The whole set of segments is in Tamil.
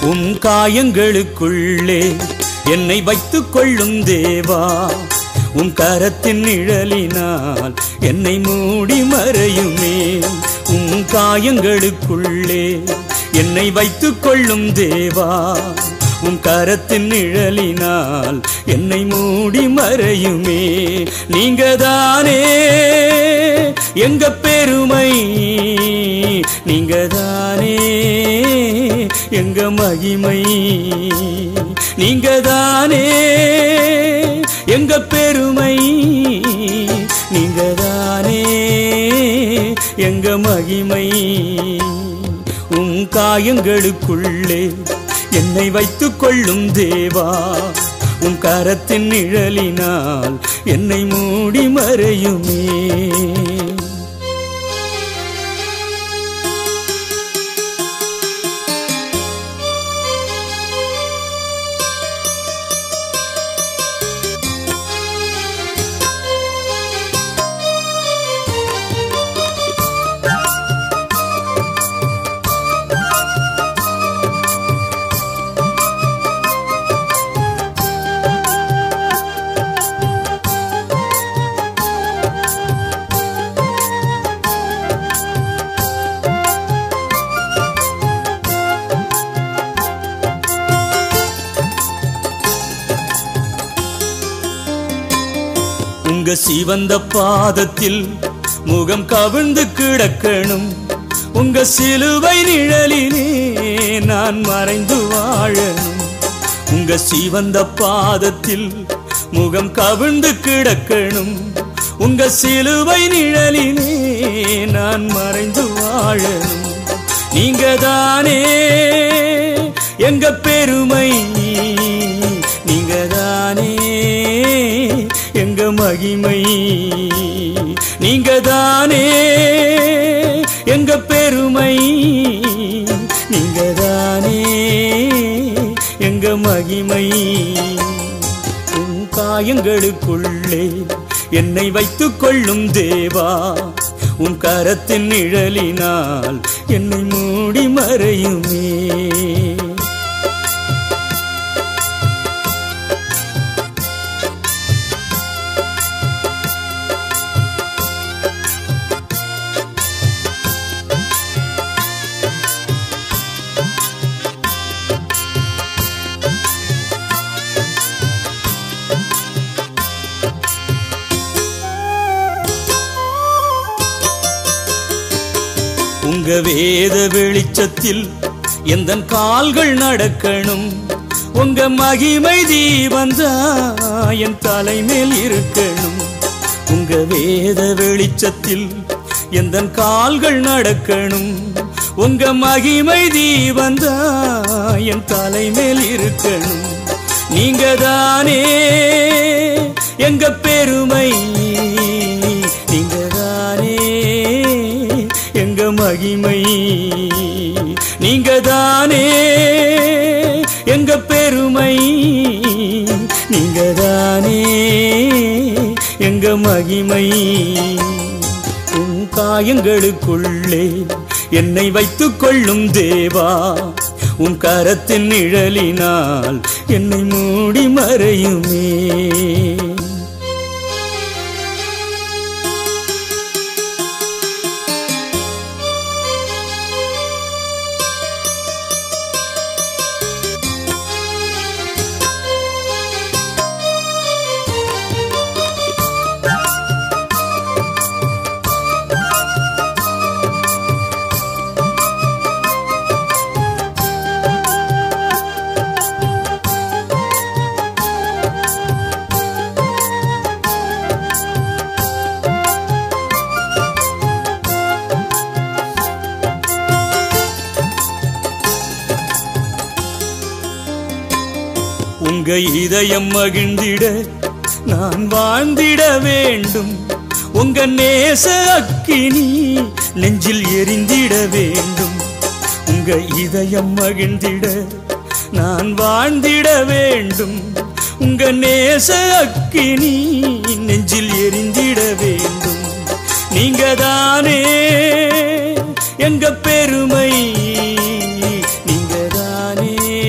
உம் காயங்களுக்குள்ளே என்னை வைத்துக் கொள்ளும் தேவா, உம் கரத்தின் நிழலினால் என்னை மூடி மறையுமே. உம் காயங்களுக்குள்ளே என்னை வைத்துக் கொள்ளும் தேவா, உம் கரத்தின் நிழலினால் என்னை மூடி மறையுமே. நீங்கதானே எங்க பெருமை, நீங்கதானே எங்க மகிமை, நீங்கதானே எங்க பெருமை, நீங்கதானே எங்க மகிமை. உம் காயங்களுக்குள்ளே என்னை வைத்துக் கொள்ளும் தேவா, உம் கரத்தின் நிழலினால் என்னை மூடி மறையுமே. உங்க சிவந்த பாதத்தில் முகம் கவிழ்ந்து கிடக்கணும், உங்க சிலுவை நிழலிலே நான் மறைந்து வாழணும். உங்க சிவந்த பாதத்தில் முகம் கவிழ்ந்து கிடக்கணும், உங்க சிலுவை நிழலிலே நான் மறைந்து வாழணும். நீங்கதானே எங்க பெருமை, நீங்கதானே எங்க மகிமை, நீங்கதானே எங்க பெருமை, நீங்கதானே எங்க மகிமை. உம் காயங்களுக்குள்ளே என்னை வைத்துக் கொள்ளும் தேவா, உம் கரத்தின் நிழலினால் என்னை மூடி மறையுமே. உங்க வேத வெளிச்சத்தில் எந்தன் கால்கள் நடக்கணும், உங்க மகிமை தீபந்தா என் தலைமேல் இருக்கணும். உங்க வேத வெளிச்சத்தில் எந்தன் கால்கள் நடக்கணும், உங்க மகிமை தீபந்தா என் தலைமேல் இருக்கணும். நீங்கதானே எங்க பெருமை, நீங்கதானே எங்க மகிமை, நீங்கதானே எங்க பெருமை, நீங்கதானே எங்க மகிமை. உம் காயங்களுக்குள்ளே என்னை வைத்துக் கொள்ளும் தேவா, உம் கரத்தின் நிழலினால் என்னை மூடி மறையுமே. உங்க இதயம் மகிழ்ந்திட நான் வாழ்ந்திட வேண்டும், உங்க நேச அக்கினி நெஞ்சில் எரிந்திட வேண்டும். உங்க இதயம் மகிழ்ந்திட நான் வாழ்ந்திட வேண்டும், உங்க நேச அக்கினி நெஞ்சில் எரிந்திட வேண்டும். நீங்கதானே எங்க பெருமை, நீங்கதானே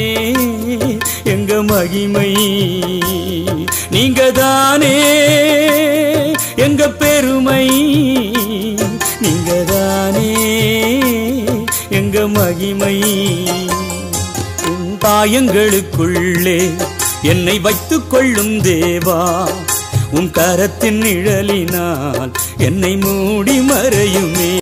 மகிமை. நீங்க தானே எங்க பெருமை, நீங்க தானே எங்க மகிமை. உன் காயங்களுக்குள்ளே என்னை வைத்துக் கொள்ளும் தேவா, உன் கரத்தின் நிழலினால் என்னை மூடி மறையுமே.